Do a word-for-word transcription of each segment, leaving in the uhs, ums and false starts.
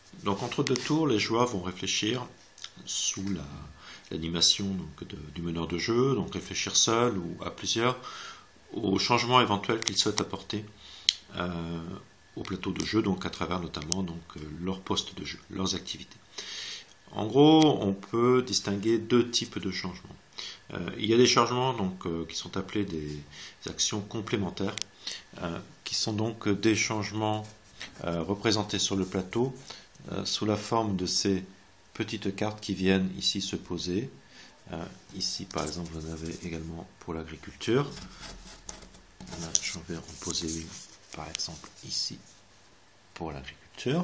Donc entre deux tours, les joueurs vont réfléchir sous la, l'animation donc, de, du meneur de jeu, donc réfléchir seul ou à plusieurs aux changements éventuels qu'ils souhaitent apporter euh, au plateau de jeu, donc à travers notamment donc, leur poste de jeu, leurs activités. En gros, on peut distinguer deux types de changements. Euh, il y a des changements donc, euh, qui sont appelés des actions complémentaires, euh, qui sont donc des changements euh, représentés sur le plateau euh, sous la forme de ces petites cartes qui viennent ici se poser. Euh, ici, par exemple, vous en avez également pour l'agriculture. Là, j'en vais en poser une, par exemple, ici, pour l'agriculture.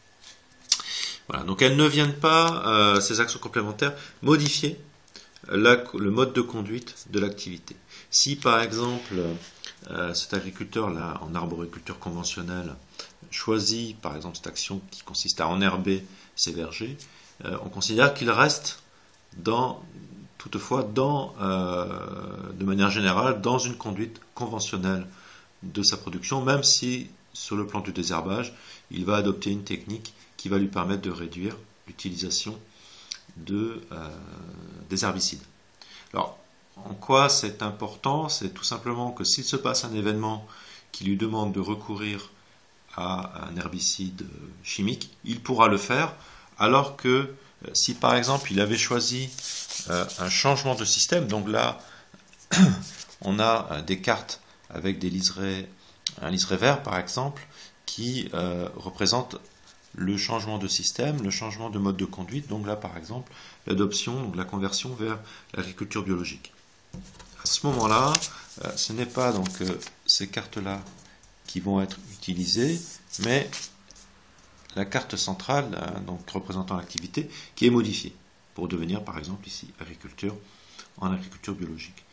Voilà, donc elles ne viennent pas, euh, ces actions complémentaires, modifier la, le mode de conduite de l'activité. Si par exemple euh, cet agriculteur-là, en arboriculture conventionnelle, choisit par exemple cette action qui consiste à enherber ses vergers, euh, on considère qu'il reste dans, toutefois dans, euh, de manière générale dans une conduite conventionnelle de sa production, même si sur le plan du désherbage, il va adopter une technique qui va lui permettre de réduire l'utilisation de, euh, des herbicides. Alors, en quoi c'est important? C'est tout simplement que s'il se passe un événement qui lui demande de recourir à un herbicide chimique, il pourra le faire, alors que si par exemple il avait choisi euh, un changement de système, donc là on a des cartes avec des liserés, un liseré vert par exemple, qui euh, représente le changement de système, le changement de mode de conduite, donc là par exemple l'adoption, donc la conversion vers l'agriculture biologique. À ce moment-là, euh, ce n'est pas donc euh, ces cartes-là qui vont être utilisées, mais la carte centrale, euh, donc représentant l'activité, qui est modifiée pour devenir par exemple ici agriculture en agriculture biologique.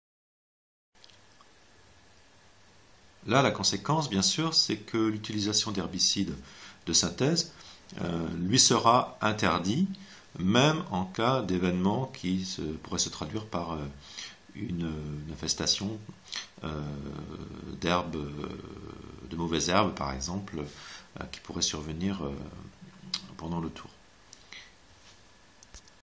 Là, la conséquence, bien sûr, c'est que l'utilisation d'herbicides de synthèse euh, lui sera interdit, même en cas d'événement qui se, pourrait se traduire par euh, une, une infestation euh, d'herbes, euh, de mauvaises herbes, par exemple, euh, qui pourrait survenir euh, pendant le tour.